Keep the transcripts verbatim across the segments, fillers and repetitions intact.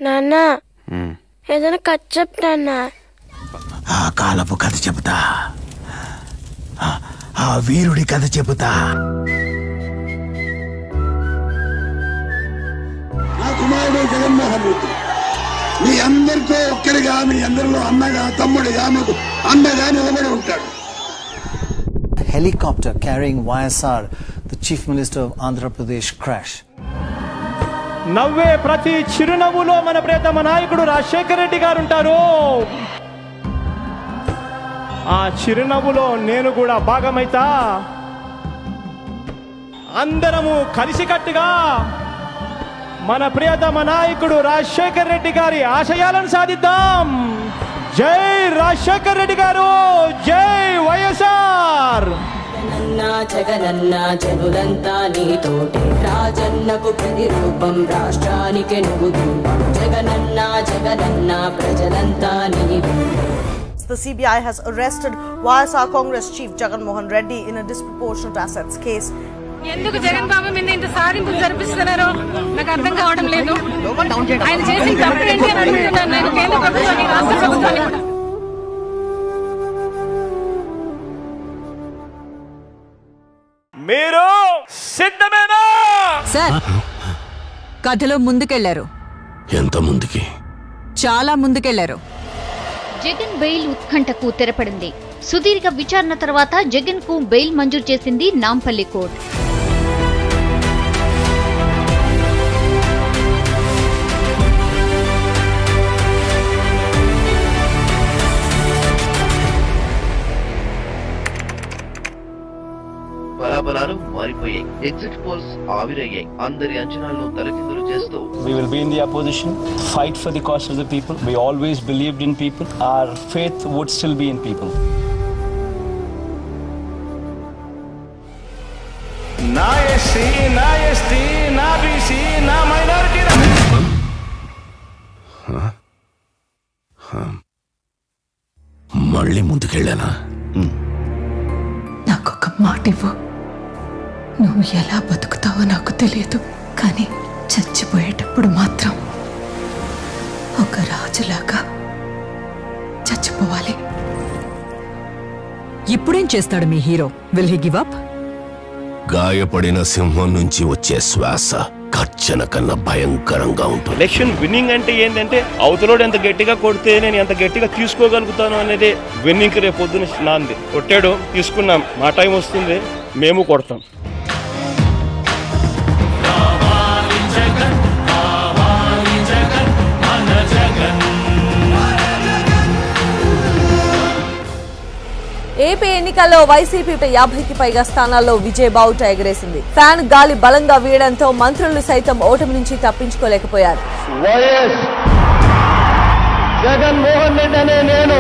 నాన్న ఏదైనా కథ చెప్తాన్నా. ఆ కాలపు కథ చెబుతా, ఆ వీరుడి కథ చెబుతా. నా కుమారుడు జగన్మోహన్ రెడ్డి మీ అందరితో ఒక్కరిగా, మీ అందరిలో అన్నగా, తమ్ముడిగా, మాకు అన్నగా నిలబడి ఉంటాడు. Helicopter carrying Y S R, the Chief Minister of Andhra Pradesh, crash. నవ్వే ప్రతి చిరునవ్వులో మన ప్రియతమ నాయకుడు రాజశేఖర రెడ్డి గారు ఉంటారు. ఆ చిరునవ్వులో నేను కూడా భాగమైతా. అందరము కలిసికట్టుగా మన ప్రియతమ నాయకుడు రాజశేఖర రెడ్డి గారి ఆశయాలను సాధిద్దాం. జై రాజశేఖర రెడ్డి గారు, జై వైఎస్ఆర్. జగనన్నా జగనన్నా జనులంతా నీతోటి, రాజన్నకు ప్రతిరూపం, రాష్ట్రానికి నువ్వు రూపం. జగనన్నా జగనన్నా ప్రజలంతా నీవే. The C B I has arrested Y S R Congress Chief Jagan Mohan Reddy in a disproportionate assets case. ఎందుకు జగన్ బాబు మీద ఇంత సాధింపులు జరిపిస్తున్నారో నాకు అర్థం కావడం లేదు. ఆయన చేసిన తప్పు ఏంటి అని అడుగుతున్నాను నేను కేంద్ర ప్రభుత్వాన్ని, రాష్ట్ర ప్రభుత్వాన్ని కూడా. మీరు సిద్ధమేనా? సార్, కథలో ముందుకెళ్లారు. ఎంత ముందుకి? చాలా ముందుకెళ్లారు. జగన్ బెయిల్ ఉత్కంఠకు తెరపడింది. సుదీర్ఘ విచారణ తర్వాత జగన్ కు బెయిల్ మంజూరు చేసింది నాంపల్లి కోర్టు. బలాబలాలు మారిపోయాయి. ఎగ్జిట్ పోల్స్ ఆవిరయ్యాయి. అందరి అంచనాలను తలకిందులు చేస్తూ We will be in the opposition, fight for the cause of the people. We always believed in people. Our faith would still be in people. నా ఎస్సీ, నా ఎస్టీ, నా బీసీ, నా మైనారిటీ. మళ్ళీ ముందుకెళ్ళానా? నాకొక మాట ఇవ్వు. నువ్వు ఎలా బతుకుతావో నాకు తెలియదు, కానీ చచ్చిపోయేటప్పుడు మాత్రం ఒక రాజులాగా చచ్చిపోవాలి. ఇప్పుడేం చేస్తాడు మీ hero? Will he give up? గాయపడిన సింహం నుంచి వచ్చే శ్వాస గర్జన కన్నా భయంకరంగా ఉంటుంది. ఎలక్షన్ విన్నింగ్ అంటే ఏంటంటే అవతలోడు ఎంత గట్టిగా కొడితే నేను ఎంత గట్టిగా తీసుకోగలుగుతాను అనేది విన్నింగ్. రేపు పొద్దున నాంది కొట్టాడు, తీసుకున్నాం. మా టైం వస్తుంది, మేము కొడతాం. ఏపీ ఎన్నికల్లో వైసీపీ యాభైకి పైగా స్థానాల్లో విజయ్ బావుట ఎగరేసింది. ఫ్యాన్ గాలి బలంగా వీయడంతో మంత్రులు సైతం ఓటమి నుంచి తప్పించుకోలేకపోయారు. వైఎస్ జగన్మోహన్ రెడ్డి అనే నేను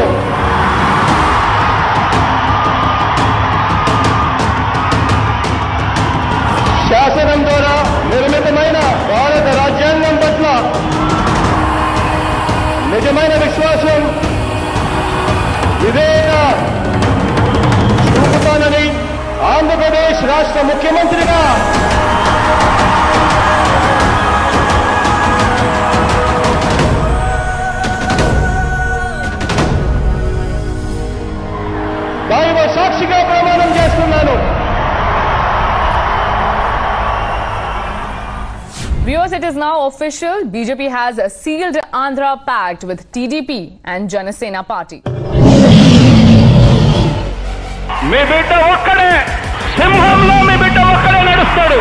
శాసనం ద్వారా నిర్మితమైన భారత రాజ్యాంగం పట్ల నిజమైన విశ్వాసం, వివేక చూపుతానని ఆంధ్రప్రదేశ్ రాష్ట్ర ముఖ్యమంత్రిగా దైవ సాక్షిగా ప్రమాణం చేస్తున్నాను. Viewers, it is now official. B J P has sealed Andhra pact with T D P and Janasena party. మీ బిడ్డ ఒక్కడే, సింహంలో మీ బిడ్డ ఒక్కడే నడుస్తాడు.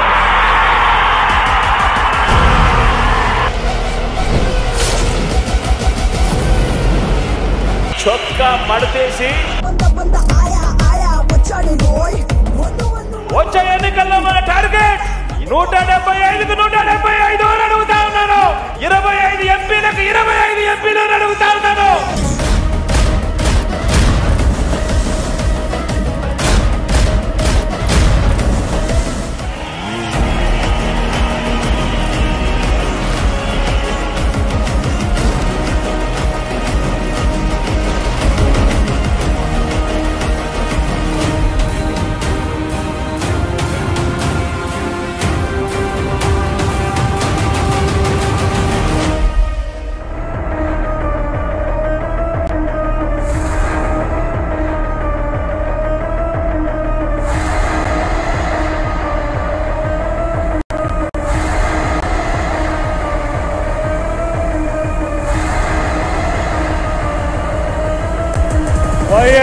చొక్కా మడతేసి వచ్చే ఎన్నికల్లో మన టార్గెట్ నూట డెబ్బై ఐదుకు నూట డెబ్బై ఐదు అని అడుగుతా ఉన్నాను. ఇరవై ఐదు ఎంపీలకు ఇరవై ఐదు ఎంపీలు అడుగుతా ఉన్నాను.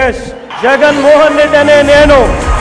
ఎస్ జగన్మోహన్ రెడ్డి అనే నేను